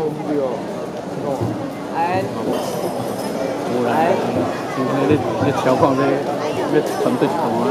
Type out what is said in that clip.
哎， 无然，今天你情况咧，你团队同啊。